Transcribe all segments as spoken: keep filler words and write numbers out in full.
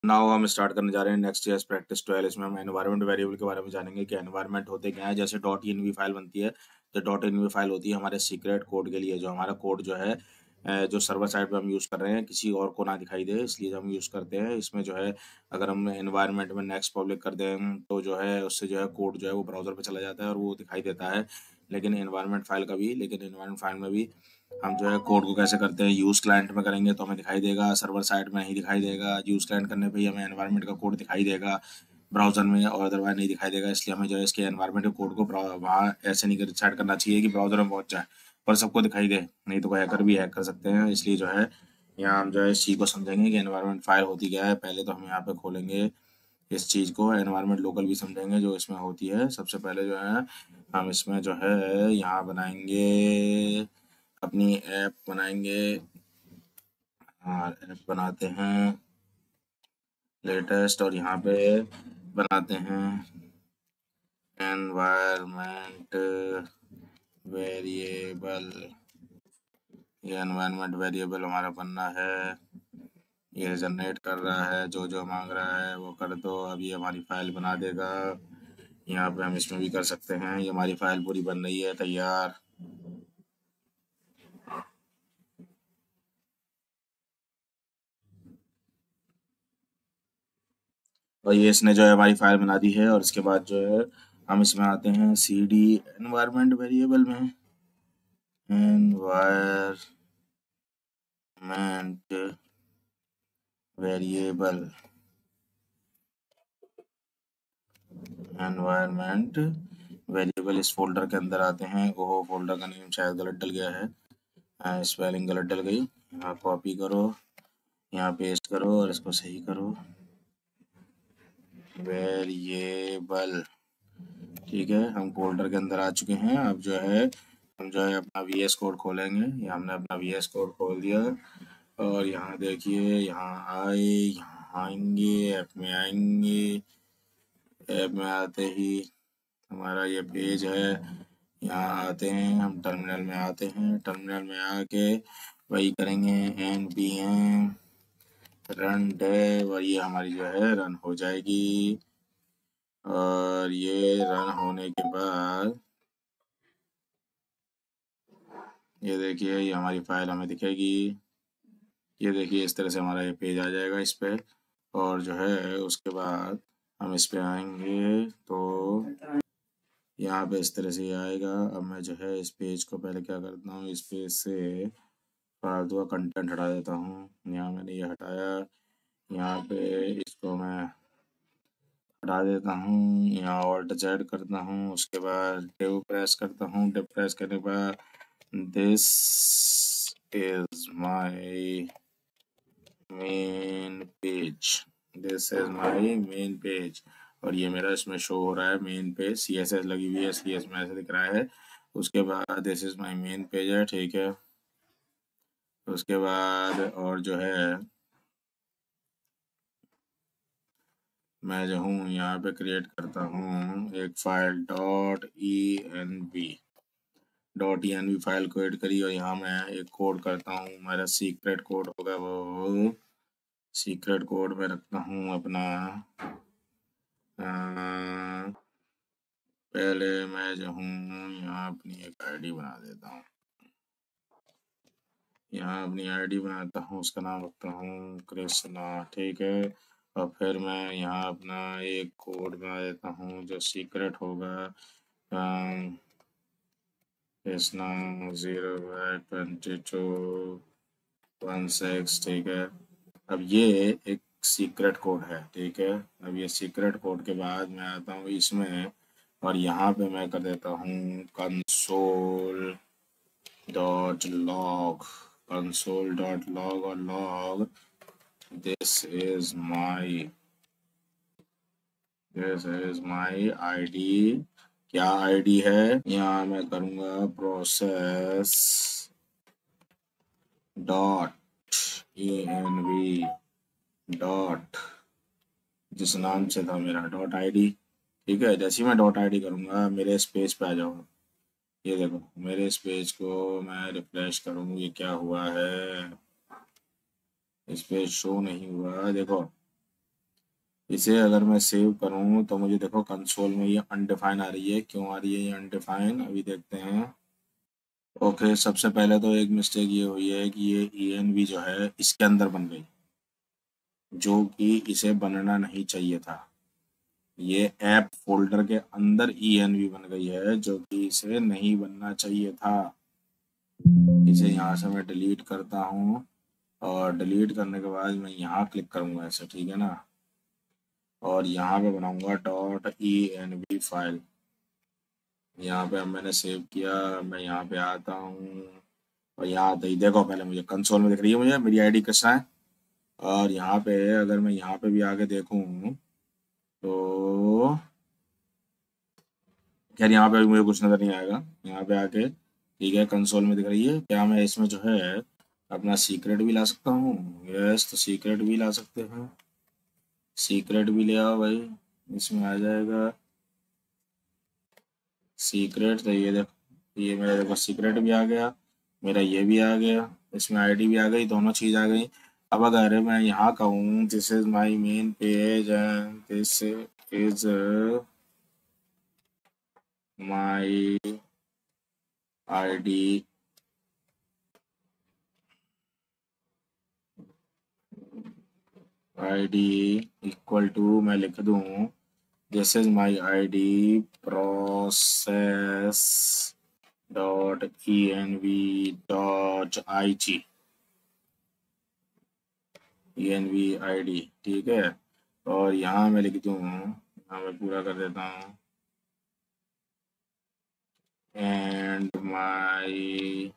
Now हम start करने जा रहे हैं नेक्स्ट जेएस प्रैक्टिस ट्वेल्व। इसमें हम एनवायरनमेंट वेरिएबल के बारे में जानेंगे कि एनवायरनमेंट होते क्या है। जैसे डॉट इनवी फाइल बनती है, तो डॉट इनवी फाइल होती है हमारे सीक्रेट कोड के लिए, जो हमारा कोड जो है अ, जो सर्वर साइड पे हम यूज़ कर रहे हैं, किसी और को ना दिखाई दे, इसलिए हम यूज़ करते हैं। इसमें जो है अगर हम एनवायरनमेंट में नेक्स्ट पब्लिक कर दें तो जो है उससे जो है कोड जो है वो ब्राउज़र पे चला जाता है और वो दिखाई देता है। लेकिन एनवायरनमेंट फाइल का भी लेकिन एनवायरनमेंट फाइल में भी हम जो है कोड को कैसे करते हैं, यूज़ क्लाइंट में करेंगे तो हमें दिखाई देगा, सर्वर साइड में नहीं दिखाई देगा। यूज़ क्लाइंट करने पे ही हमें एनवायरनमेंट का कोड दिखाई देगा ब्राउज़र में, और अदरवाइज नहीं दिखाई देगा। इसलिए हमें जो है इसके एनवायरनमेंट के कोड को ब्राउ- वहाँ ऐसे नहीं कर सेट करना चाहिए कि ब्राउज़र में पहुँच जाए और सबको दिखाई दे, नहीं तो कोई हैकर भी हैक कर सकते हैं। इसलिए जो है यहाँ हम जो है इस चीज़ को समझेंगे कि एनवायरनमेंट फाइल होती क्या है। पहले तो हम यहाँ पे खोलेंगे इस चीज़ को, एनवायरनमेंट लोकल भी समझेंगे जो इसमें होती है। सबसे पहले जो है हम इसमें जो है यहाँ बनाएंगे अपनी ऐप बनाएंगे। हाँ, ऐप बनाते हैं लेटेस्ट, और यहाँ पे बनाते हैं एनवायरनमेंट वेरिएबल। ये एनवायरनमेंट वेरिएबल हमारा बनना है, ये जनरेट कर रहा है, जो जो मांग रहा है वो कर दो। अब ये हमारी फाइल बना देगा। यहाँ पे हम इसमें भी कर सकते हैं। ये हमारी फाइल पूरी बन रही है, तैयार। और ये इसने जो है हमारी फाइल बना दी है। और इसके बाद जो है हम इसमें आते हैं सी डी एनवायरनमेंट वेरिएबल में। एनवायरनमेंट वेरिएबल एनवायरनमेंट वेरिएबल इस फोल्डर के अंदर आते हैं। ओहो, फोल्डर का नेम शायद गलत डल गया है, स्पेलिंग गलत डल गई। यहाँ कॉपी करो, यहाँ पेस्ट करो और इसको सही करो। वेरिएबल, ठीक है। हम फोल्डर के अंदर आ चुके हैं। अब जो है हम जो है अपना वी एस कोड खोलेंगे। ये हमने अपना वी एस कोड खोल दिया। और यहाँ देखिए, यहाँ आए, यहाँ आएंगे, ऐप में आएंगे। ऐप में आते ही हमारा ये पेज है। यहाँ आते हैं, हम टर्मिनल में आते हैं। टर्मिनल में आके वही करेंगे, N P M run dev, और ये हमारी जो है रन हो जाएगी। और ये रन होने के बाद ये देखिए, ये हमारी फाइल हमें दिखेगी। ये देखिए, इस तरह से हमारा ये पेज आ जाएगा इस पे। और जो है उसके बाद हम इस पे आएंगे तो यहाँ पे इस तरह से ये आएगा। अब मैं जो है इस पेज को पहले क्या करता हूँ, इस पेज से फालतू का कंटेंट हटा देता हूँ। यहाँ मैंने ये हटाया, यहाँ पे इसको मैं हटा देता हूँ। यहाँ ऑल्ट जेड करता हूँ, उसके बाद डिव प्रेस करता हूँ। डिव प्रेस करने के बाद this is my main page, this is my main page. और ये मेरा इसमें शो हो रहा है main page, C S S लगी हुई है इसलिए इसमें ऐसे दिख रहा है। उसके बाद this is my main page है, ठीक है। उसके बाद और जो है मैं जो हूँ यहाँ पे क्रिएट करता हूँ एक file dot E N B. Dot E N B file को एड करी, और यहाँ मैं एक कोड करता हूँ। मेरा सीक्रेट कोड होगा, वो सीक्रेट कोड में रखता हूँ अपना। अ, पहले मैं जो हूँ यहाँ अपनी एक आईडी बना देता हूँ। यहाँ अपनी आईडी बनाता हूँ, उसका नाम रखता हूँ कृष्णा, ठीक है। और फिर मैं यहाँ अपना एक कोड बना देता हूँ जो सीक्रेट होगा, um, Krishna zero five twenty two one six, ठीक है। अब ये एक सीक्रेट कोड है, ठीक है। अब ये सीक्रेट कोड के बाद मैं आता हूँ इसमें, और यहाँ पे मैं कर देता हूँ console dot log, console dot log, और log this is my this is my ID. क्या आईडी है, यहाँ मैं करूँगा process dot E N V dot, जिस नाम से था मेरा डॉट आईडी, ठीक है। जैसे ही मैं डॉट आईडी करूँगा मेरे इस पेज पे आ जाऊँगा। ये देखो, मेरे इस पेज को मैं रिफ्रेश करूँ, ये क्या हुआ है, इस पेज शो नहीं हुआ, देखो। इसे अगर मैं सेव करूं तो मुझे देखो कंसोल में ये अनडिफाइन आ रही है। क्यों आ रही है ये अनडिफाइन, अभी देखते हैं। ओके, सबसे पहले तो एक मिस्टेक ये हुई है कि ये ई एन वी जो है इसके अंदर बन गई, जो कि इसे बनना नहीं चाहिए था। ये ऐप फोल्डर के अंदर ई एन वी बन गई है, जो कि इसे नहीं बनना चाहिए था। इसे यहाँ से मैं डिलीट करता हूँ, और डिलीट करने के बाद मैं यहाँ क्लिक करूँगा ऐसे, ठीक है ना। और यहाँ पे बनाऊंगा dot E N V file. यहाँ पे अब मैंने सेव किया, मैं यहाँ पे आता हूँ, और यहाँ आते ही देखो, पहले मुझे कंसोल में दिख रही है मुझे मेरी आईडी कृष्णा है। और यहाँ पे अगर मैं यहाँ पे भी आके देखूँ तो खैर यहाँ पे भी मुझे कुछ नज़र नहीं आएगा। यहाँ पे आके ठीक है, कंसोल में दिख रही है। क्या मैं इसमें जो है अपना सीक्रेट भी ला सकता हूँ? यस, तो सीक्रेट भी ला सकते हैं। सीक्रेट भी ले आओ भाई, इसमें आ जाएगा सीक्रेट। तो ये देखो, ये मेरा देखो सीक्रेट भी आ गया, मेरा ये भी आ गया, इसमें आईडी भी आ गई, दोनों चीज़ आ गई। अब अगर मैं यहाँ कहूँ this is my main page and this is my ID, ID equal to मैं लिख दूँ this is my ID process dot E N V dot I G, E N V I D, ठीक है। और यहाँ मैं लिख दूँ, यहाँ मैं पूरा कर देता हूँ, एंड माई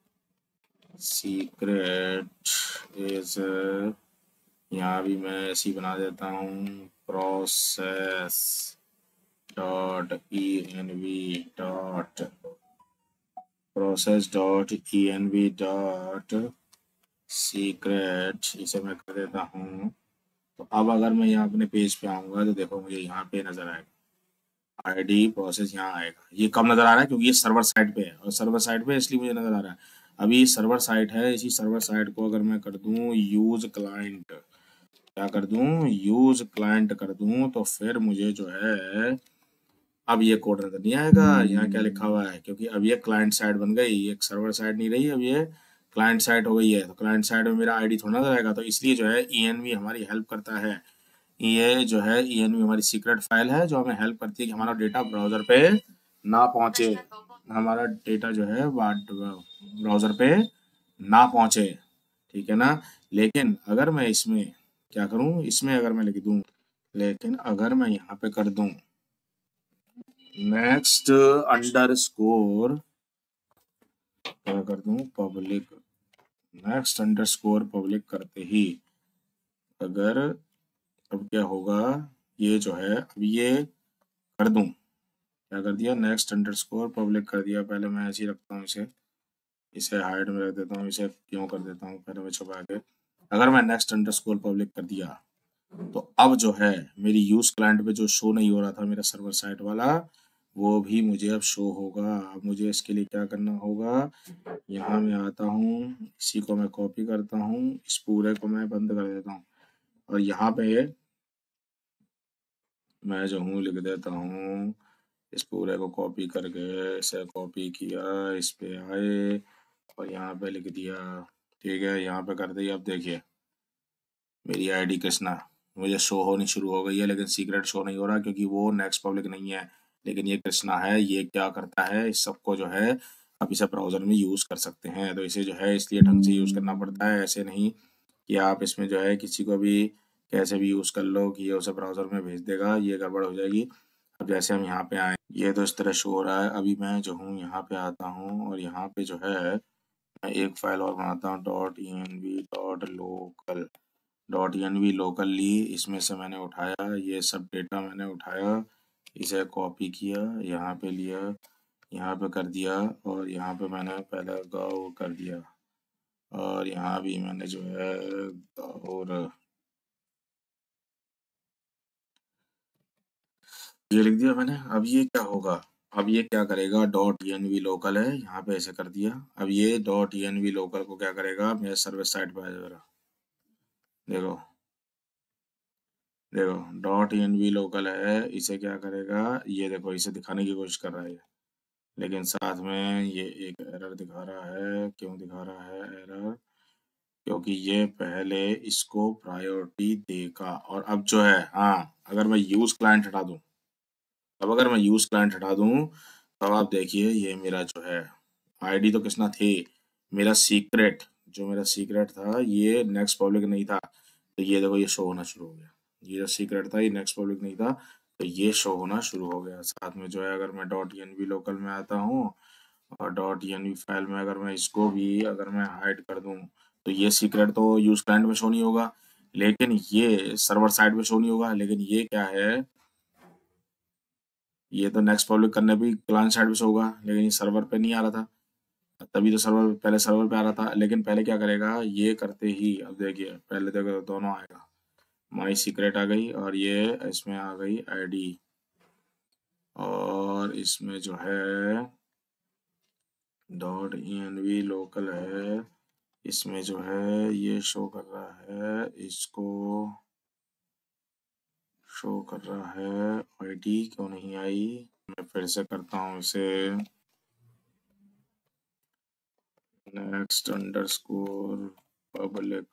सीक्रेट इज, यहाँ भी मैं ऐसी बना देता हूँ process dot E N V dot process dot E N V dot secret, इसे मैं कर देता हूँ। तो अब अगर मैं यहाँ अपने पेज पे आऊँगा तो देखो मुझे यहाँ पे नज़र आएगा आईडी प्रोसेस, यहाँ आएगा। ये कब नज़र आ रहा है? क्योंकि ये सर्वर साइड पे है, और सर्वर साइड पे इसलिए मुझे नज़र आ रहा है। अभी सर्वर साइड है, इसी सर्वर साइड को अगर मैं कर दूँ यूज क्लाइंट, क्या कर दूँ, यूज क्लाइंट कर दूँ, तो फिर मुझे जो है अब ये कोड नजर नहीं आएगा। यहाँ क्या लिखा हुआ है? क्योंकि अब ये क्लाइंट साइड बन गई, ये सर्वर साइड नहीं रही, अब ये क्लाइंट साइड हो गई है। तो क्लाइंट साइड में मेरा आईडी थोड़ा नजर आएगा, तो इसलिए जो है ई एन वी हमारी हेल्प करता है। ये जो है ई एन वी हमारी सीक्रेट फाइल है, जो हमें हेल्प करती है कि हमारा डेटा ब्राउजर पे ना पहुंचे, हमारा डेटा जो है ब्राउजर पे ना पहुंचे, ठीक है ना। लेकिन अगर मैं इसमें क्या करूं, इसमें अगर मैं लिख दूं, लेकिन अगर मैं यहाँ पे कर दूं नेक्स्ट अंडर स्कोर, क्या कर दूं, public, next underscore public करते ही अगर, अब क्या होगा, ये जो है अब ये कर दूं, क्या कर दिया, नेक्स्ट अंडर स्कोर पब्लिक कर दिया। पहले मैं ऐसे ही रखता हूँ इसे, इसे हाइड में रख देता हूँ, इसे क्यों कर देता हूँ पहले मैं छुपा के। अगर मैं नेक्स्ट अंडर स्कोर पब्लिक कर दिया तो अब जो है मेरी यूज क्लाइंट पे जो शो नहीं हो रहा था मेरा सर्वर साइट वाला, वो भी मुझे अब शो होगा। अब मुझे इसके लिए क्या करना होगा, यहाँ मैं आता हूँ, इसी को मैं कॉपी करता हूँ, इस पूरे को मैं बंद कर देता हूँ, और यहाँ पे मैं जो हूँ लिख देता हूँ, इस पूरे को कॉपी करके इसे कॉपी किया, इस पे आए और यहाँ पे लिख दिया, ठीक है। यहाँ पे कर दिया। अब देखिए मेरी आईडी कृष्णा मुझे शो होनी शुरू हो गई है, लेकिन सीक्रेट शो नहीं हो रहा क्योंकि वो नेक्स्ट पब्लिक नहीं है, लेकिन ये कृष्णा है। ये क्या करता है, इस सबको जो है आप इसे ब्राउजर में यूज कर सकते हैं। तो इसे जो है इसलिए ढंग से यूज करना पड़ता है, ऐसे नहीं कि आप इसमें जो है किसी को भी कैसे भी यूज कर लो कि ये उसे ब्राउजर में भेज देगा, ये गड़बड़ हो जाएगी। अब जैसे हम यहाँ पे आए, ये तो इस तरह शो हो रहा है। अभी मैं जो हूँ यहाँ पे आता हूँ, और यहाँ पे जो है मैं एक फाइल और बनाता हूँ dot E N V dot local dot N V local ली, इसमें से मैंने उठाया ये सब डेटा, मैंने उठाया, इसे कॉपी किया, यहाँ पे लिया, यहाँ पे कर दिया, और यहाँ पे मैंने पहले गाँव कर दिया, और यहाँ भी मैंने जो है और ये लिख दिया मैंने। अब ये क्या होगा, अब ये क्या करेगा, डॉट एन वी लोकल है, यहाँ पे ऐसे कर दिया। अब ये डॉट एन वी लोकल को क्या करेगा, मेरे सर्वर साइड पे आ जाएगा, देखो देखो डॉट एन वी लोकल है, इसे क्या करेगा, ये देखो इसे दिखाने की कोशिश कर रहा है, लेकिन साथ में ये एक एरर दिखा रहा है। क्यों दिखा रहा है एरर? क्योंकि ये पहले इसको प्रायोरिटी देगा। और अब जो है, हाँ, अगर मैं यूज क्लाइंट हटा दूं, अब अगर मैं यूज क्लाइंट हटा दूं, तो आप देखिए ये मेरा जो है आईडी तो किसना थी, मेरा सीक्रेट, जो मेरा सीक्रेट था ये नेक्स्ट पब्लिक नहीं था, तो ये देखो ये शो होना शुरू हो गया। ये जो सीक्रेट था ये नेक्स्ट पब्लिक नहीं था, तो ये शो होना शुरू हो गया। साथ में जो है अगर मैं डॉट एन वी लोकल में आता हूँ और डॉट एन वी फाइल में अगर मैं इसको भी अगर मैं हाइड कर दूं, तो ये सीक्रेट तो यूज क्लाइंट में शो नहीं होगा, लेकिन ये सर्वर साइड में शो नहीं होगा। लेकिन ये क्या है, ये तो नेक्स्ट पब्लिक करने भी क्लाइंट साइड पे शो होगा, लेकिन ये सर्वर पे नहीं आ रहा था। तभी तो सर्वर, पहले सर्वर पे आ रहा था, लेकिन पहले क्या करेगा, ये करते ही, अब देखिए पहले देखो दोनों आएगा, माई सीक्रेट आ गई और ये इसमें आ गई आईडी, और इसमें जो है डॉट वी लोकल है, इसमें जो है ये शो कर रहा है, इसको शो कर रहा है आईडी क्यों नहीं आई। मैं फिर से करता हूँ इसे, नेक्स्ट अंडरस्कोर पब्लिक,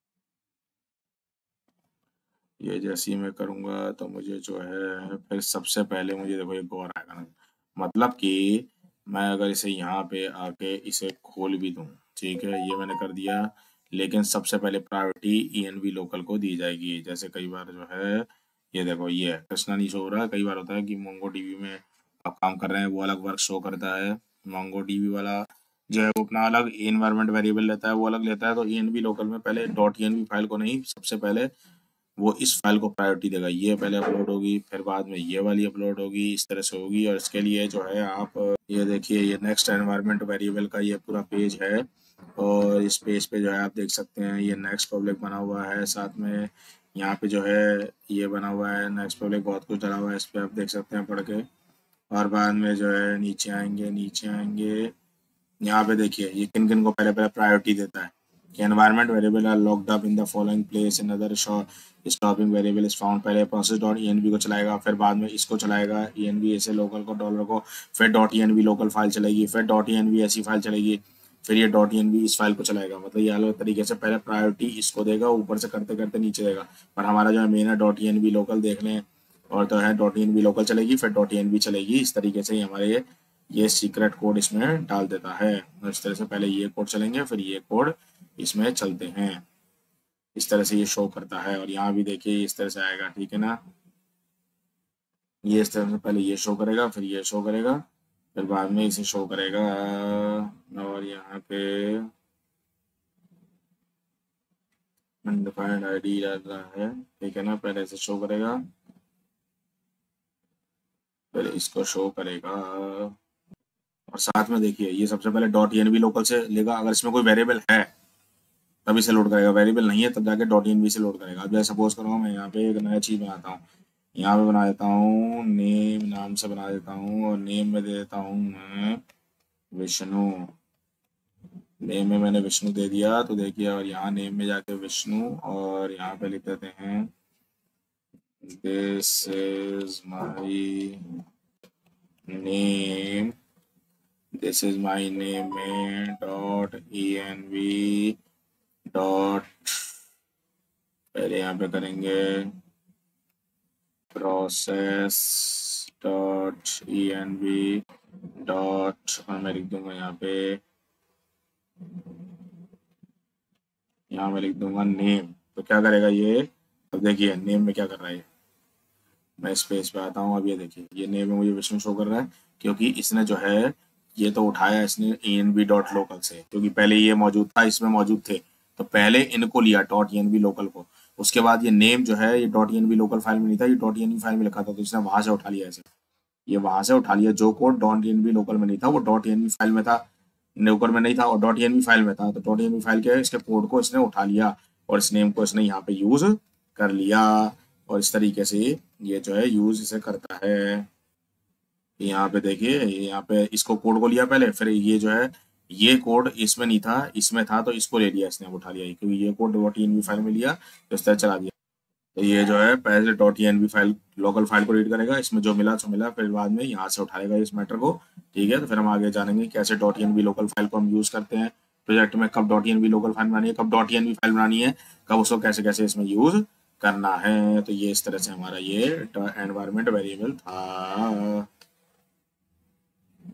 ये जैसे ही मैं करूँगा तो मुझे जो है फिर सबसे पहले मुझे देखो एक और आएगा ना, मतलब कि मैं अगर इसे यहाँ पे आके इसे खोल भी दूँ, ठीक है, ये मैंने कर दिया, लेकिन सबसे पहले priority E N V local को दी जाएगी। जैसे कई बार जो है, ये देखो ये है, कृष्णा नहीं शो हो रहा है। कई बार होता है कि मोंगो डीबी में आप काम कर रहे हैं, वो अलग वर्क शो करता है, मोंगो डीबी वाला जो है वो अपना अलग इन्वायरमेंट वेरिएबल लेता है, वो अलग लेता है। तो ई एन वी लोकल में पहले dot E N V file को नहीं, सबसे पहले वो इस फाइल को प्रायोरिटी देगा, ये पहले अपलोड होगी, फिर बाद में ये वाली अपलोड होगी, इस तरह से होगी। और इसके लिए जो है आप ये देखिए, ये नेक्स्ट एनवायरनमेंट वेरिएबल का ये पूरा पेज है, और इस पेज पे जो है आप देख सकते हैं ये नेक्स्ट पब्लिक बना हुआ है, साथ में यहाँ पे जो है ये बना हुआ है नेक्स्ट पब्लिक, बहुत कुछ डला हुआ है इस पे, आप देख सकते हैं पढ़ के। और बाद में जो है नीचे आएंगे, नीचे आएंगे, यहाँ पे देखिए ये किन किन को पहले पहले प्रायोरिटी देता है कि environment variable are locked up in the following place, in other stopping variable is found. पहले process dot E N V को चलाएगा, फिर बाद में इसको चलाएगा ई एन वी ऐसे लोकल को, डॉलर को, फिर dot E N V local file चलेगी, फिर डॉट ई एन वी ऐसी फाइल चलेगी, फिर ये डॉट ई एन वी इस फाइल को चलाएगा। मतलब ये अलग तरीके से पहले प्रायोरिटी इसको देगा, ऊपर से करते करते नीचे देगा। पर हमारा जो है मेन है dot E N V local देख लें, और तो है dot E N V local चलेगी, फिर डॉट ई एन वी चलेगी। इस तरीके से ही हमारे ये ये सीक्रेट कोड इसमें डाल देता है। इस तरह से पहले ये कोड चलेंगे, फिर ये कोड इसमें चलते हैं, इस तरह से ये शो करता है। और यहाँ भी देखिए इस तरह से आएगा, ठीक है ना, ये इस तरह से पहले ये शो करेगा, फिर ये शो करेगा, फिर बाद में इसे शो करेगा। और यहाँ पे अनडिफाइंड आईडी डाल रहा है, ठीक है ना, पहले इसे शो करेगा, पहले इसको शो करेगा, और साथ में देखिए ये सबसे पहले डॉट एन वी लोकल से लेगा। अगर इसमें कोई वेरिएबल है तभी से लोड करेगा, वेरिएबल नहीं है तब जाके डॉट एन वी से लोड करेगा। अब जैसे सपोज करो मैं यहाँ पे एक नया चीज बनाता हूँ, यहाँ पे बना देता हूँ नेम नाम से बना देता हूँ, और नेम में दे देता हूँ मैं विष्णु। नेम में मैंने विष्णु दे दिया, तो देखिए, और यहाँ नेम में जाके विष्णु, और यहाँ पे लिख देते हैं this is my name, this is my name में dot E N V dot, पहले यहाँ पे करेंगे process dot E N V dot, और मैं लिख दूंगा यहाँ पे, यहाँ मैं लिख दूंगा नेम। तो क्या करेगा ये, अब देखिए नेम में क्या कर रहा है, मैं इस पेज पे आता हूँ। अब ये देखिए ये नेम में मुझे विष्णु शो कर रहा है, क्योंकि इसने जो है ये तो उठाया इसने E N V dot local से, क्योंकि पहले ये मौजूद था, इसमें मौजूद थे, तो पहले इनको लिया dot E N V local को। उसके बाद ये नेम जो है ये dot E N V local file में नहीं था, ये dot E N V file में लिखा था, तो इसने वहां से उठा लिया इसे, ये वहां से उठा लिया। जो code dot E N V local में नहीं था वो dot E N V file में था, लोकल में नहीं था, और dot E N V file में था, तो dot E N V file के इसके कोड को इसने उठा लिया, और इस नेम को इसने यहाँ पे यूज कर लिया, और इस तरीके से ये जो है यूज इसे करता है। यहाँ पे देखिए, यहाँ पे इसको कोड को लिया पहले, फिर ये जो है ये कोड इसमें नहीं था, इसमें था, तो इसको ले लिया इसने, उठा लिया, क्योंकि ये code dot E N V file में लिया तो इस तरह चला दिया। तो ये जो है पहले dot NV file local file को रीड करेगा, इसमें जो मिला सो मिला, फिर बाद में यहाँ से उठाएगा इस मैटर को। ठीक है, तो फिर हम आगे जानेंगे कैसे डॉट एनवी लोकल फाइल को हम यूज करते हैं प्रोजेक्ट में, कब डॉट एनवी लोकल फाइल बनानी है, कब डॉट एनवी फाइल बनानी है, कब उसको कैसे कैसे इसमें यूज करना है। तो ये इस तरह से हमारा ये एनवायरमेंट वेरिएबल था।